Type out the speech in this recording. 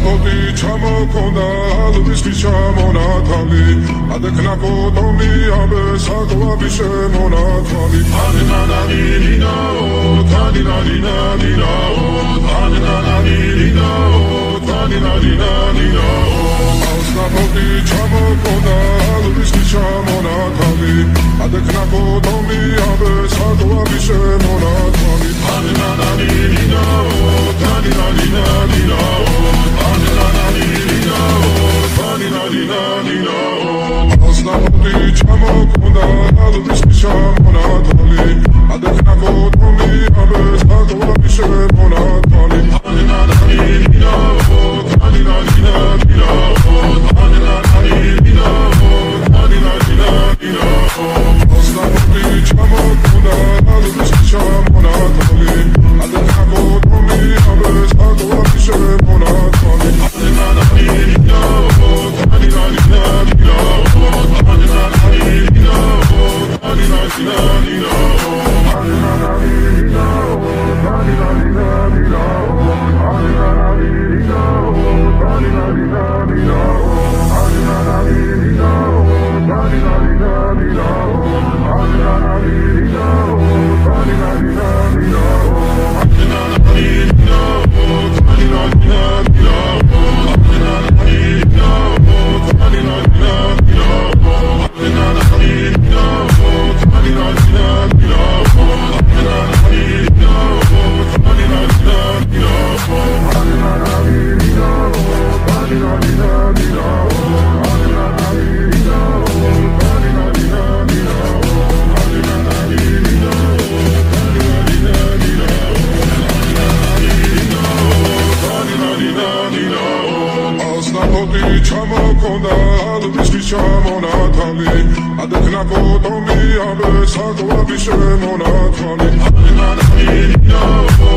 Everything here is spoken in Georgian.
Osnapoti ჩამოქონდა ალვისთვის ჩამონათალი ადექნა კოტომი აბესაკოვაბი შემონათალი თანინანანინინაო თანინანინანინაო თანინანანინინაო თანინანინანინაო Osnapoti ჩამოქონდა ალვისთვის ჩამონათალი ადექნა კოტომი აბესაკოვაბი შემონათალი თანინანანინინაო თანინანინანინაო Osnapoti ჩამოქონდა ალვისთვის ჩამონათალი ადექნა კოტომი აბესაკოვაბი შემონათალი თანინანანინაო თანინანინანინაო თანინანინანინაო Osnapoti ჩამოქონდა ალვისთვის ჩამონათალი ადექნა კოტომი აბესაკოვაბი შემონათალი ჩამოქონდა ალვისთვის ჩამონათალი ადექნა კოტომი აბესაკოვაბი შემონათალი